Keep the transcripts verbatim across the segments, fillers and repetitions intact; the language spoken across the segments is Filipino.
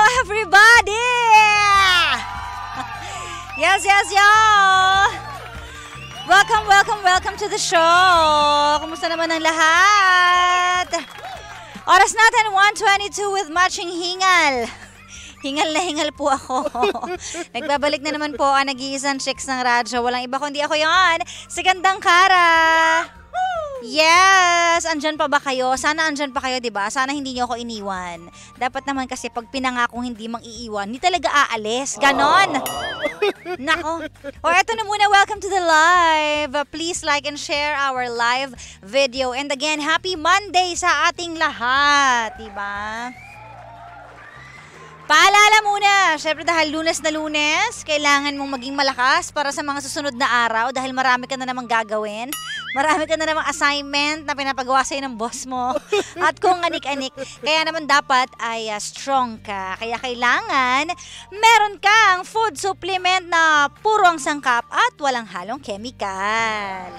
everybody! Yes, yes, yo! Welcome, welcome, welcome to the show! Kumusta naman ang lahat? Oras natin, one twenty-two with matching hingal. Hingal na hingal po ako. Nagbabalik na naman po ang nag-iisang chicks ng radyo. Walang iba kundi ako yon, si Gandang Kara. Yes! Andyan pa ba kayo? Sana andyan pa kayo, diba? Sana hindi nyo ako iniwan. Dapat naman kasi pag pinangakong hindi mang iiwan, hindi talaga aalis. Ganon! Nako. O eto na muna, welcome to the live. Please like and share our live video. And again, happy Monday sa ating lahat. Diba? Paalala muna, syempre dahil Lunes na Lunes, kailangan mong maging malakas para sa mga susunod na araw dahil marami ka na namang gagawin. Marami ka na namang assignment na pinapagawa sa'yo ng boss mo. At kung anik-anik, kaya naman dapat ay uh, strong ka. Kaya kailangan meron kang food supplement na puro ang sangkap at walang halong chemical.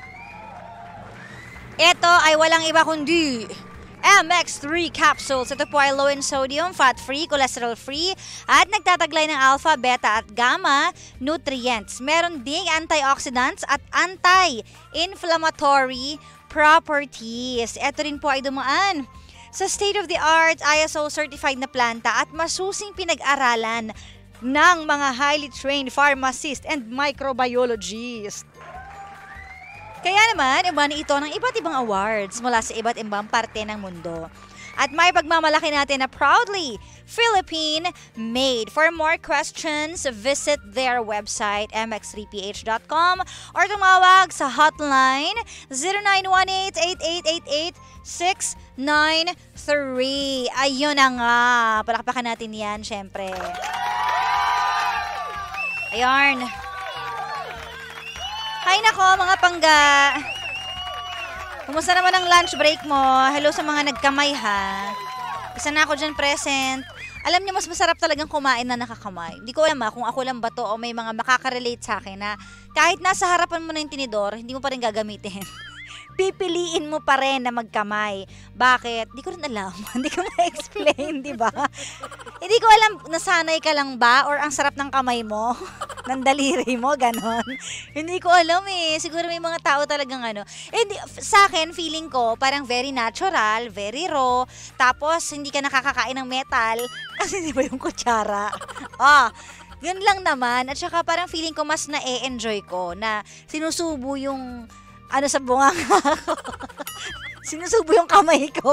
Ito ay walang iba kundi M X three capsules. Ito po ay low in sodium, fat-free, cholesterol-free, at nagtataglay ng alpha, beta, at gamma nutrients. Meron ding antioxidants at anti-inflammatory properties. Ito rin po ay dumaan sa state-of-the-art I S O-certified na planta at masusing pinag-aralan ng mga highly trained pharmacists and microbiologists. Kaya naman, ibani ito ng iba't ibang awards mula sa iba't ibang parte ng mundo. At may pagmamalaki natin na proudly Philippine-made. For more questions, visit their website m x three p h dot com or tumawag sa hotline zero nine one eight, eight eight eight eight, six nine three. Ayun na nga. Palakpakan natin yan, syempre. Ayun. Hay nako mga pangga. Kumusta naman ang lunch break mo? Hello sa mga nagkamay ha. Isa na ako dyan present. Alam niyo mas masarap talagang kumain na nakakamay. Hindi ko alam ha, kung ako lang ba to o may mga makaka-relate sa akin na kahit nasa harapan mo na yung tinidor, hindi mo pa rin gagamitin. Pipiliin mo pa rin na magkamay. Bakit? Hindi ko rin alam. Hindi ko ma-explain, di ba? Hindi ko alam, nasanay ka lang ba? Or ang sarap ng kamay mo? Ng daliri mo, ganon. Hindi ko alam eh. Siguro may mga tao talagang ano. Eh, di, sa akin, feeling ko, parang very natural, very raw. Tapos, hindi ka nakakakain ng metal. Kasi di ba yung kutsara? Ah, yun lang naman. At saka parang feeling ko mas na-e-enjoy ko na sinusubo yung ano sa bunganga ko. Sinusubo yung kamay ko.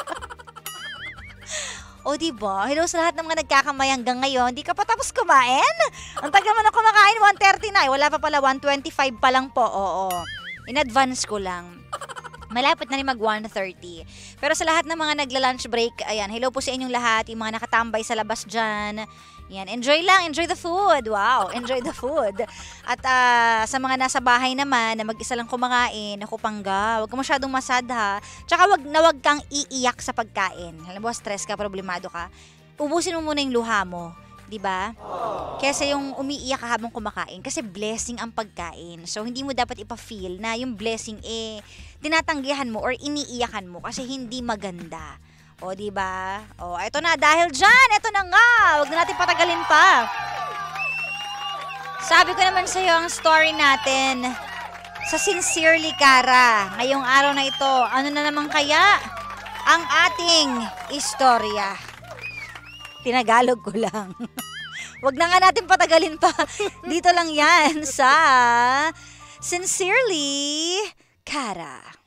O diba? Hello sa lahat ng mga nagkakamay hanggang ngayon. Di ka pa tapos kumain? Ang tagal mo na kumakain, one thirty na. Wala pa pala, one twenty-five pa lang po. Oo. In advance ko lang. Malapit na rin mag one thirty. Pero sa lahat ng mga nagla-lunch break, ayan, hello po sa inyong lahat. Yung mga nakatambay sa labas dyan. Yan, enjoy lang, enjoy the food. Wow, enjoy the food. At uh, sa mga nasa bahay naman na mag-isa lang kumakain, ako pangga, huwag ka masyadong masad ha. Tsaka wag na wag kang iiyak sa pagkain. Alam mo, stress ka, problemado ka. Ubusin mo muna yung luha mo, di ba? Kesa yung umiiyak ka habang kumakain. Kasi blessing ang pagkain. So, hindi mo dapat ipa-feel na yung blessing eh, tinatanggihan mo or iniiyakan mo kasi hindi maganda. O, diba? O, eto na. Dahil dyan, eto na nga. Huwag na natin patagalin pa. Sabi ko naman sa'yo ang story natin sa Sincerely Kara. Ngayong araw na ito, ano na naman kaya ang ating istorya? Tinagalog ko lang. Huwag na nga natin patagalin pa. Dito lang yan sa Sincerely Kara.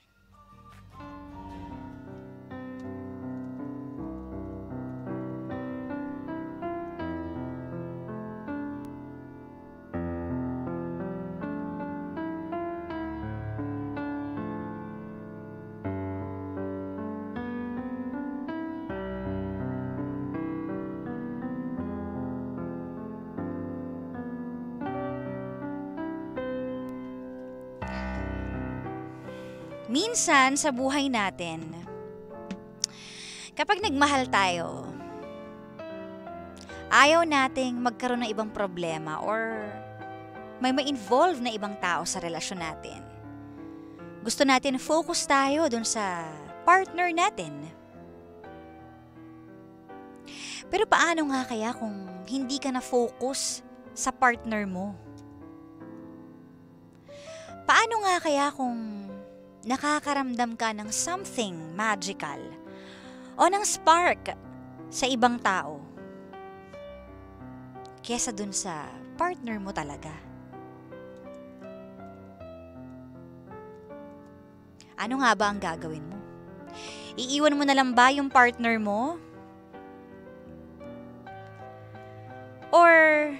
Minsan sa buhay natin, kapag nagmahal tayo, ayaw nating magkaroon ng ibang problema or may ma-involve na ibang tao sa relasyon natin. Gusto natin focus tayo dun sa partner natin. Pero paano nga kaya kung hindi ka na-focus sa partner mo? Paano nga kaya kung nakakaramdam ka ng something magical o ng spark sa ibang tao kesa dun sa partner mo talaga? Ano nga ba ang gagawin mo? Iiwan mo na lang ba yung partner mo? Or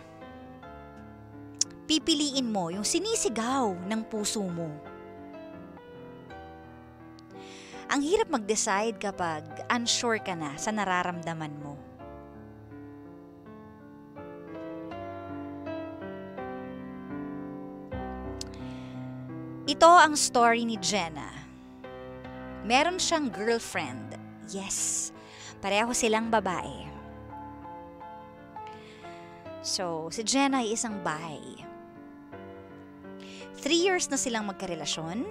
pipiliin mo yung sinisigaw ng puso mo? Ang hirap mag-decide kapag unsure ka na sa nararamdaman mo. Ito ang story ni Jenna. Meron siyang girlfriend. Yes, pareho silang babae. So, si Jenna ay isang bahay. Three years na silang magkarelasyon.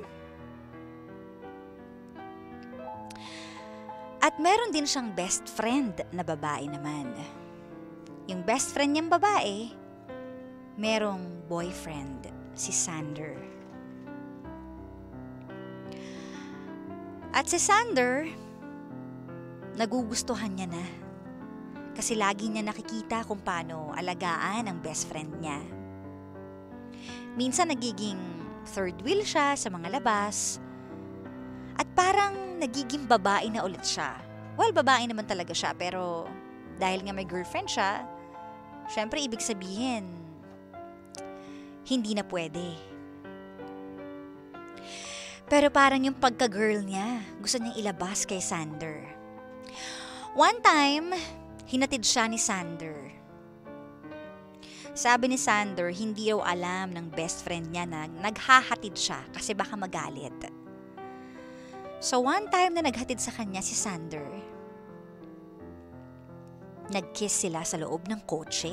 At meron din siyang best friend na babae naman. Yung best friend niyang babae, merong boyfriend, si Sander. At si Sander, nagugustuhan niya na. Kasi lagi niya nakikita kung paano alagaan ang best friend niya. Minsan nagiging third wheel siya sa mga labas. At parang nagiging babae na ulit siya. Well, babae naman talaga siya, pero dahil nga may girlfriend siya, syempre ibig sabihin, hindi na pwede. Pero parang yung pagka-girl niya, gusto niyang ilabas kay Sander. One time, hinatid siya ni Sander. Sabi ni Sander, hindi raw alam ng best friend niya na naghahatid siya kasi baka magalit. So one time na naghatid sa kanya si Sander, nag-kiss sila sa loob ng kotse.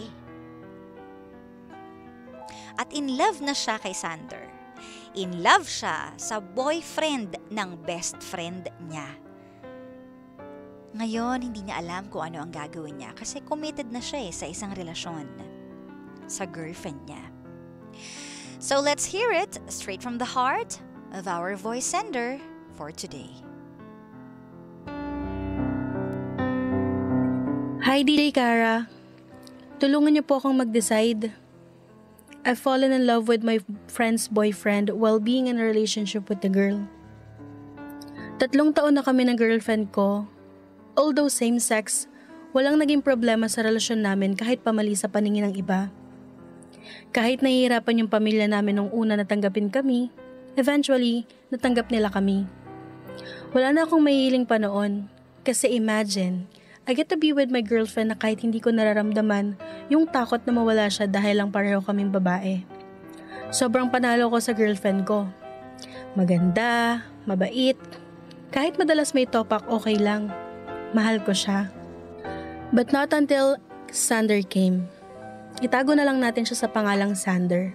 At in love na siya kay Sander. In love siya sa boyfriend ng best friend niya. Ngayon, hindi niya alam kung ano ang gagawin niya kasi committed na siya eh, sa isang relasyon sa girlfriend niya. So let's hear it straight from the heart of our voice sender for today. Hi D J Cara, tulungan niyo po akong mag-decide. I've fallen in love with my friend's boyfriend while being in a relationship with the girl. Tatlong taon na kami ng girlfriend ko. Although same sex, walang naging problema sa relasyon namin kahit pamali sa paningin ng iba. Kahit nahihirapan yung pamilya namin nung una natanggapin kami, eventually, natanggap nila kami. Wala na akong mahihiling pa noon, kasi imagine, I get to be with my girlfriend na kahit hindi ko nararamdaman yung takot na mawala siya dahil lang pareho kaming babae. Sobrang panalo ko sa girlfriend ko. Maganda, mabait, kahit madalas may topak okay lang. Mahal ko siya. But not until Sander came. Itago na lang natin siya sa pangalang Sander.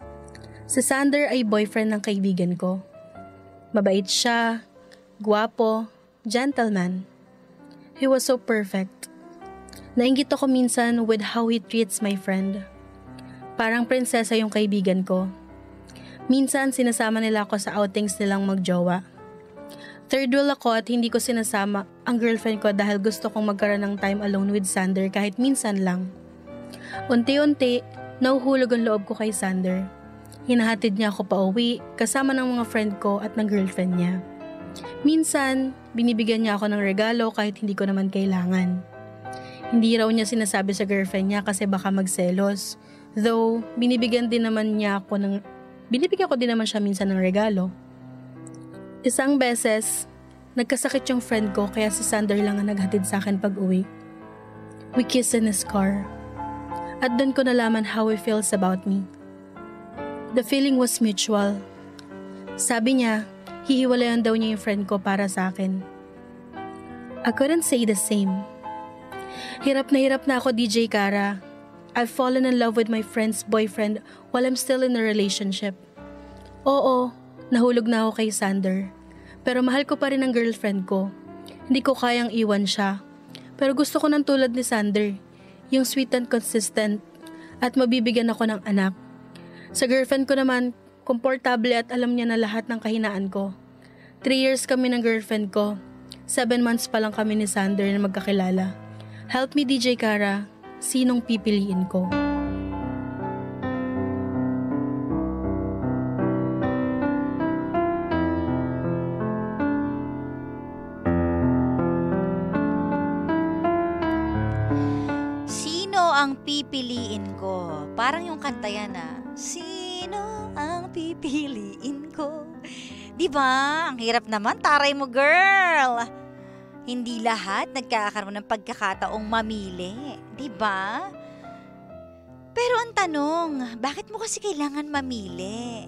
Si Sander ay boyfriend ng kaibigan ko. Mabait siya, gwapo, gentleman. He was so perfect. Nainggit ako minsan with how he treats my friend. Parang prinsesa yung kaibigan ko. Minsan sinasama nila ako sa outings nilang magjowa. Third wheel ako at hindi ko sinasama ang girlfriend ko dahil gusto kong magkaroon ng time alone with Sander kahit minsan lang. Unti-unti, nahuhulog ang loob ko kay Sander. Hinahatid niya ako pauwi kasama ng mga friend ko at ng girlfriend niya. Minsan, binibigyan niya ako ng regalo kahit hindi ko naman kailangan. Hindi raw niya sinasabi sa girlfriend niya kasi baka magselos. Though, binibigyan din naman niya ako ng... Binibigyan ko din naman siya minsan ng regalo. Isang beses, nagkasakit yung friend ko kaya si Sander lang ang naghatid sa akin pag uwi. We kissed in his car. At doon ko nalaman how he feels about me. The feeling was mutual. Sabi niya, hihiwalayan daw niya yung friend ko para sa akin. I couldn't say the same. Hirap na hirap na ako D J Cara. I've fallen in love with my friend's boyfriend while I'm still in a relationship. Oo, nahulog na ako kay Sander. Pero mahal ko pa rin ang girlfriend ko. Hindi ko kayang iwan siya. Pero gusto ko ng tulad ni Sander, yung sweet and consistent at mabibigyan ako ng anak. Sa girlfriend ko naman, komportable at alam niya na lahat ng kahinaan ko. Three years kami ng girlfriend ko. Seven months pa lang kami ni Sander na magkakilala. Help me D J Kara, sinong pipiliin ko? Sino ang pipiliin ko? Parang yung kanta yan ah. Sino ang pipiliin ko? Diba? Ang hirap naman, taray mo girl. Hindi lahat nagkakaroon ng pagkakataong mamili. Diba? Pero ang tanong, bakit mo kasi kailangan mamili?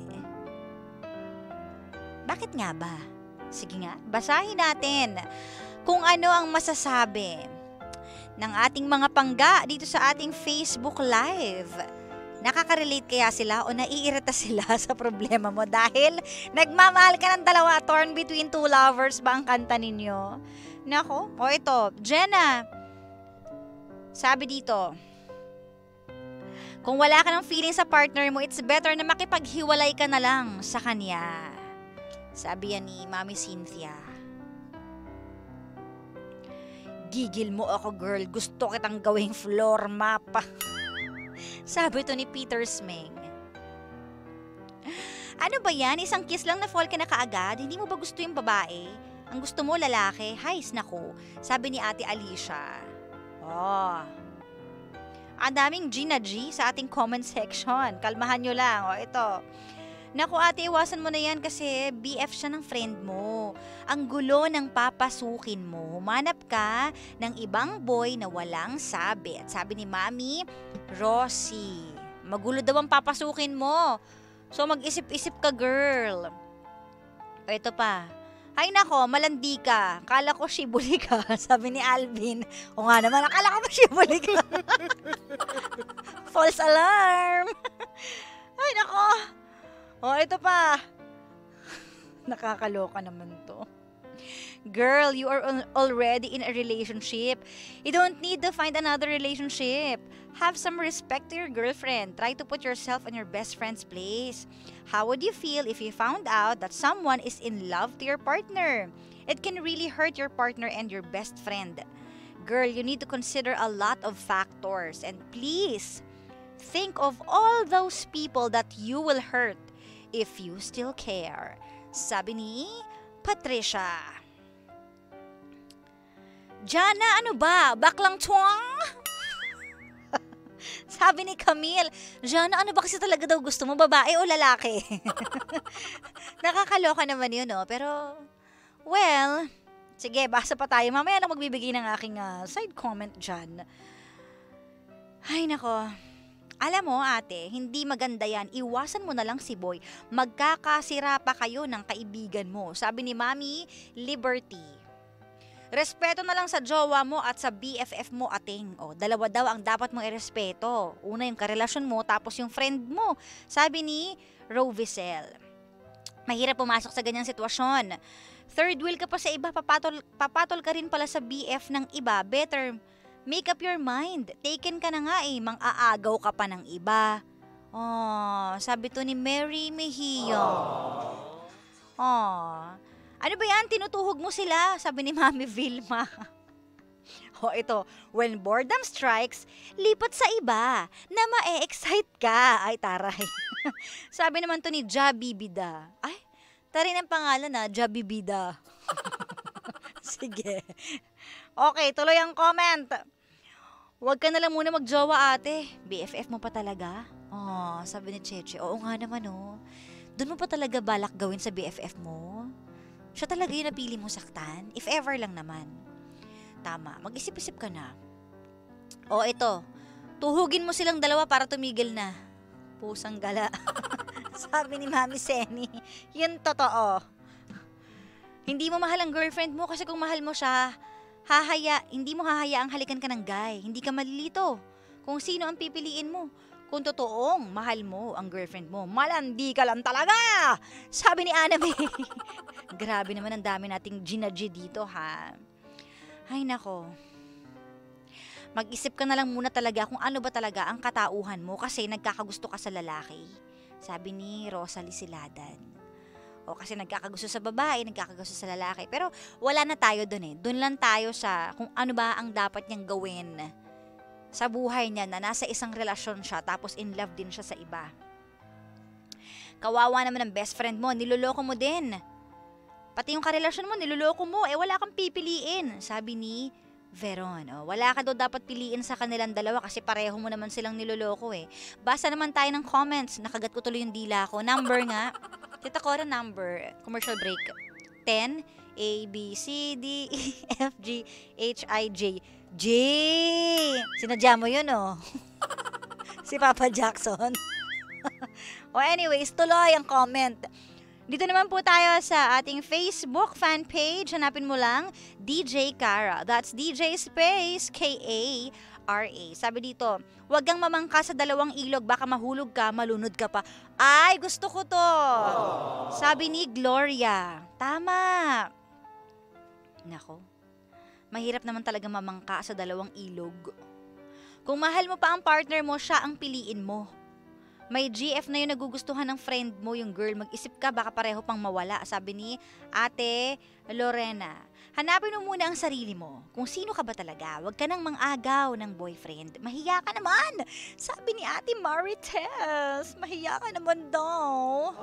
Bakit nga ba? Sige nga, basahin natin kung ano ang masasabi ng ating mga pangga dito sa ating Facebook Live. Nakaka-relate kaya sila o naiirita sila sa problema mo dahil nagmamahal ka ng dalawa, torn between two lovers ba ang kanta ninyo? Nako, o ito, Jenna, sabi dito, kung wala ka ng feeling sa partner mo, it's better na makipaghiwalay ka na lang sa kanya. Sabi yan ni Mami Cynthia. Gigil mo ako girl, gusto kitang gawing floor map. Sabi to ni Peter Smeng. Ano ba yan? Isang kiss lang na fall ka na kaagad? Hindi mo ba gusto yung babae? Ang gusto mo lalaki? Hays nako. Sabi ni Ate Alicia. Oh. Ang daming G na G sa ating comment section. Kalmahan nyo lang. O ito. Naku ate, iwasan mo na yan kasi B F siya ng friend mo. Ang gulo ng papasukin mo. Humanap ka ng ibang boy na walang sabi. At sabi ni Mami, Rosie, magulo daw ang papasukin mo. So mag-isip-isip ka girl. O ito pa. Ay nako, malandi ka. Kala ko shibuli ka. Sabi ni Alvin. O nga naman, akala ko ba shibuli ka? False alarm. Ay nako. Oh, ito pa. Nakakaloka naman to. Girl, you are al- already in a relationship. You don't need to find another relationship. Have some respect to your girlfriend. Try to put yourself in your best friend's place. How would you feel if you found out that someone is in love to your partner? It can really hurt your partner and your best friend. Girl, you need to consider a lot of factors. And please, think of all those people that you will hurt if you still care. Sabi ni Patricia. Jana, ano ba? Baklang tuwang? Sabi ni Camille, Jana, ano ba kasi talaga daw gusto mo? Babae o lalaki? Nakakaloka naman yun, no? Pero, well, sige, basa pa tayo. Mamaya lang magbibigay ng aking uh, side comment dyan. Ay, nako. Alam mo ate, hindi maganda yan. Iwasan mo na lang si boy. Magkakasira pa kayo ng kaibigan mo. Sabi ni Mami, Liberty. Respeto na lang sa jowa mo at sa B F F mo ating. O, dalawa daw ang dapat mong irespeto. Una yung karelasyon mo, tapos yung friend mo. Sabi ni Rovicel. Mahirap pumasok sa ganyang sitwasyon. Third wheel ka pa sa iba, papatol, papatol ka rin pala sa B F ng iba. Better make up your mind. Taken ka na nga eh, mang-aagaw ka pa ng iba. Oh, sabi to ni Mary Mejio. Oh, ano ba yan? Tinutuhog mo sila, sabi ni Mami Vilma. Oh, ito, when boredom strikes, lipat sa iba na ma-excite ka. Ay, taray. Sabi naman to ni Jabibida. Ay, taray ng pangalan na, Jabibida. Sige. Okay, tuloy ang comment. Huwag ka na lang muna magjowa ate. B F F mo pa talaga? Oh, sabi ni Cheche. Oo nga naman oh. Doon mo pa talaga balak gawin sa B F F mo? Siya talaga yung napili mo saktan? If ever lang naman. Tama, mag-isip-isip ka na. O ito, tuhugin mo silang dalawa para tumigil na. Pusang gala. Sabi ni Mami Seni, yun totoo. Hindi mo mahal ang girlfriend mo kasi kung mahal mo siya, hahaya, hindi mo hahayaang halikan ka ng guy. Hindi ka malilito kung sino ang pipiliin mo. Kung totoong mahal mo ang girlfriend mo, malandi ka lang talaga! Sabi ni Annabelle. Grabe naman, ang dami nating Gina G dito ha. Ay nako. Mag-isip ka na lang muna talaga kung ano ba talaga ang katauhan mo kasi nagkakagusto ka sa lalaki. Sabi ni Rosalie Siladan. O kasi nagkakagusto sa babae, nagkakagusto sa lalaki. Pero wala na tayo dun eh. Dun lang tayo sa kung ano ba ang dapat niyang gawin sa buhay niya na nasa isang relasyon siya tapos in love din siya sa iba. Kawawa naman ang best friend mo, niloloko mo din. Pati yung karelasyon mo, niloloko mo, eh wala kang pipiliin. Sabi ni Veron, oh, wala ka daw dapat piliin sa kanilang dalawa kasi pareho mo naman silang niloloko eh. Basa naman tayo ng comments, nakagat ko tuloy yung dila ko. Number nga, tita ko na number, commercial break. ten, A, B, C, D, E, F, G, H, I, J. J! Sinadya mo yun oh. Si Papa Jackson. O anyways, tuloy ang comment. Dito naman po tayo sa ating Facebook fan page. Hanapin mo lang D J Cara. That's D J space K A R A. Sabi dito, huwag kang mamangka sa dalawang ilog. Baka mahulog ka, malunod ka pa. Ay, gusto ko to. Sabi ni Gloria. Tama. Nako. Mahirap naman talaga mamangka sa dalawang ilog. Kung mahal mo pa ang partner mo, siya ang piliin mo. May G F na yung nagugustuhan ng friend mo, yung girl, mag-isip ka, baka pareho pang mawala. Sabi ni Ate Lorena. Hanapin mo muna ang sarili mo. Kung sino ka ba talaga, huwag ka nang mang-agaw ng boyfriend. Mahiya ka naman. Sabi ni Ate Marites, mahiya ka naman daw.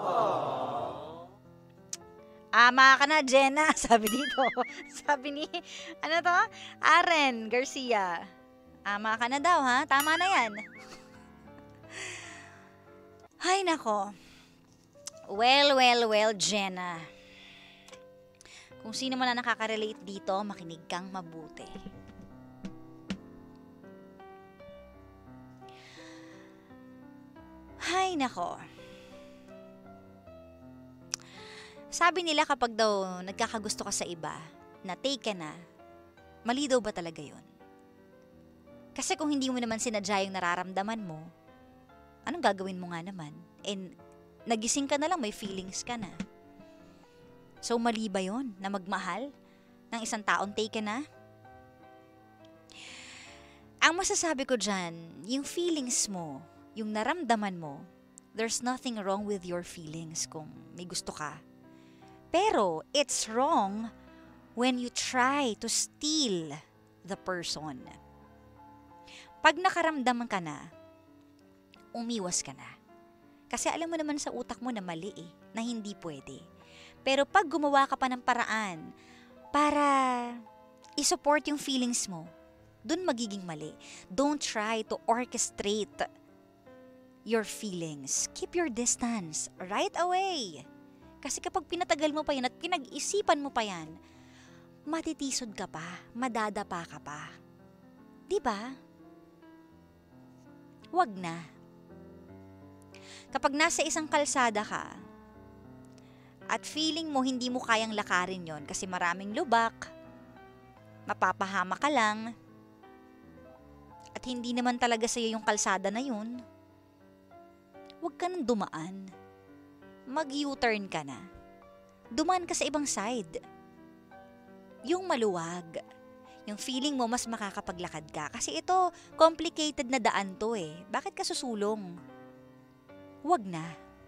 Ama ka na, Jenna. Sabi dito. Sabi ni, ano to? Aren Garcia. Ama ka na daw, ha? Tama na yan. Ay, nako. Well, well, well, Jenna. Kung sino man na nakaka-relate dito, makinig kang mabuti. Ay, nako. Sabi nila kapag daw nagkakagusto ka sa iba, na take ka na, mali daw ba talaga yun? Kasi kung hindi mo naman sinadya yung nararamdaman mo, anong gagawin mo nga naman? And nagising ka na lang, may feelings ka na. So mali ba yun na magmahal ng isang taong take ka na? Ang masasabi ko dyan, yung feelings mo, yung naramdaman mo, there's nothing wrong with your feelings kung may gusto ka. Pero it's wrong when you try to steal the person. Pag nakaramdaman ka na, umiwas ka na. Kasi alam mo naman sa utak mo na mali eh, na hindi pwede. Pero pag gumawa ka pa ng paraan para i-support yung feelings mo, dun magiging mali. Don't try to orchestrate your feelings. Keep your distance right away. Kasi kapag pinatagal mo pa yan at pinag-isipan mo pa yan, matitisod ka pa, madadapa ka pa. Diba? Wag na. Kapag nasa isang kalsada ka, at feeling mo hindi mo kayang lakarin yon kasi maraming lubak, mapapahama ka lang, at hindi naman talaga sa'yo yung kalsada na yun, huwag ka nang dumaan. Mag-U-turn ka na. Dumaan ka sa ibang side. Yung maluwag. Yung feeling mo mas makakapaglakad ka. Kasi ito, complicated na daan to eh. Bakit ka susulong? Huwag na.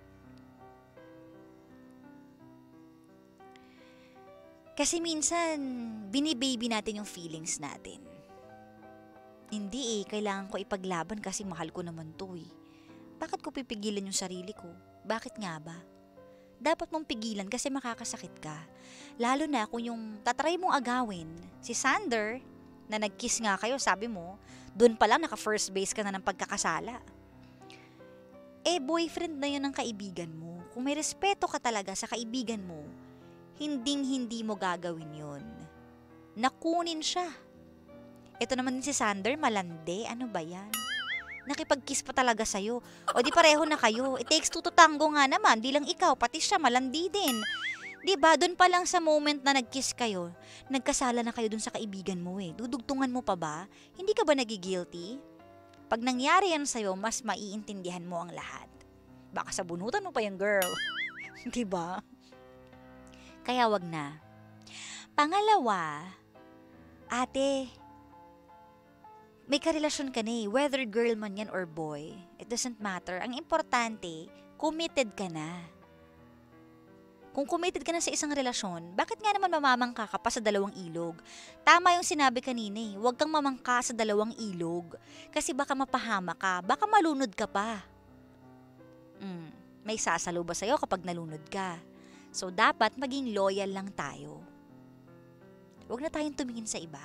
Kasi minsan, binibaby natin yung feelings natin. Hindi eh, kailangan ko ipaglaban kasi mahal ko naman to eh. Bakit ko pipigilan yung sarili ko? Bakit nga ba? Dapat mong pigilan kasi makakasakit ka. Lalo na kung yung tatry mong agawin, si Sander, na nag-kiss nga kayo, sabi mo, dun pa lang naka-first base ka na ng pagkakasala. Eh, boyfriend na yun ng kaibigan mo. Kung may respeto ka talaga sa kaibigan mo, hinding-hindi mo gagawin yun. Nakunin siya. Ito naman si Sander, malandi. Ano ba yan? Nakipag-kiss pa talaga sa'yo. O di pareho na kayo. It takes two to tango nga naman. Di lang ikaw, pati siya, malandi din. Diba, dun pa lang sa moment na nag-kiss kayo, nagkasala na kayo dun sa kaibigan mo eh. Dudugtungan mo pa ba? Hindi ka ba nagigilty? Pag nangyari yan sa'yo, mas maiintindihan mo ang lahat. Baka sabunutan mo pa yung girl. Diba? Kaya wag na. Pangalawa, ate, may karelasyon ka na eh. Whether girl man yan or boy, it doesn't matter. Ang importante, committed ka na. Kung committed ka na sa isang relasyon, bakit nga naman mamamangka ka pa sa dalawang ilog? Tama yung sinabi kanina eh, huwag kang mamangka sa dalawang ilog. Kasi baka mapahama ka, baka malunod ka pa. Mm, may sasalo ba sa'yo kapag nalunod ka? So dapat maging loyal lang tayo. Huwag na tayong tumingin sa iba.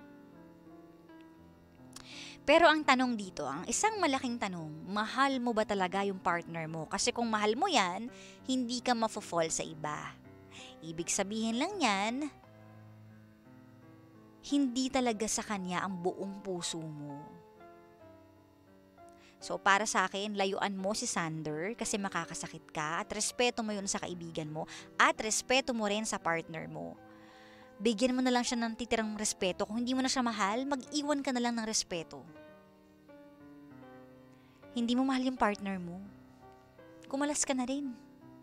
Pero ang tanong dito, ang isang malaking tanong, mahal mo ba talaga yung partner mo? Kasi kung mahal mo yan, hindi ka mafo-fall sa iba. Ibig sabihin lang yan, hindi talaga sa kanya ang buong puso mo. So para sa akin, layuan mo si Sander kasi makakasakit ka at respeto mo yun sa kaibigan mo at respeto mo rin sa partner mo. Bigyan mo na lang siya ng titirang respeto. Kung hindi mo na siya mahal, mag-iwan ka na lang ng respeto. Hindi mo mahal yung partner mo, kumalas ka na rin.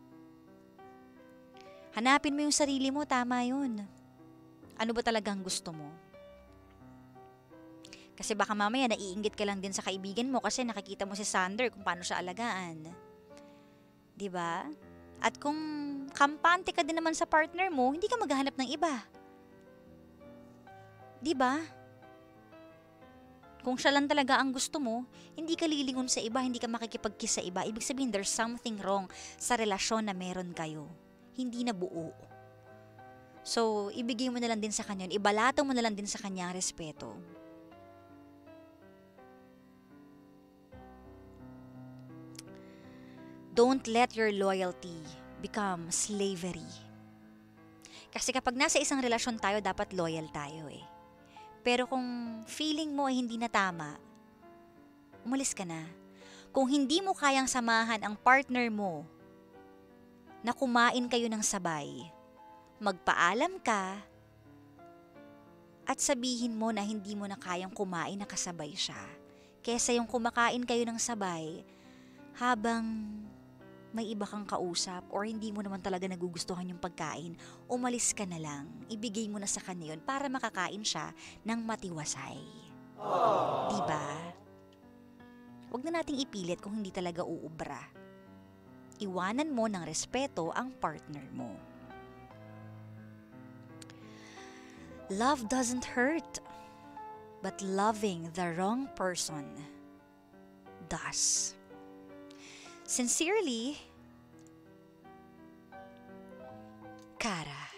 Hanapin mo yung sarili mo, tama yun. Ano ba talagang gusto mo? Kasi baka mamaya naiinggit ka lang din sa kaibigan mo kasi nakikita mo si Sander kung paano siya alagaan. Diba? At kung kampante ka din naman sa partner mo, hindi ka maghahanap ng iba. Diba? Kung siya lang talaga ang gusto mo, hindi ka lilingon sa iba, hindi ka makikipag-kiss sa iba. Ibig sabihin, there's something wrong sa relasyon na meron kayo. Hindi na buo. So, ibigay mo na lang din sa kanya, ibalato mo na lang din sa kanya ang respeto. Don't let your loyalty become slavery. Kasi kapag nasa isang relasyon tayo, dapat loyal tayo eh. Pero kung feeling mo ay hindi na tama, umalis ka na. Kung hindi mo kayang samahan ang partner mo na kumain kayo ng sabay, magpaalam ka at sabihin mo na hindi mo na kayang kumain na kasabay siya. Kesa yung kumakain kayo ng sabay habang may iba kang kausap or hindi mo naman talaga nagugustuhan yung pagkain, umalis ka na lang. Ibigay mo na sa kanya yun para makakain siya ng matiwasay. Aww. Diba? Huwag na nating ipilit kung hindi talaga uubra. Iwanan mo ng respeto ang partner mo. Love doesn't hurt, but loving the wrong person does. Sincerely, Kara.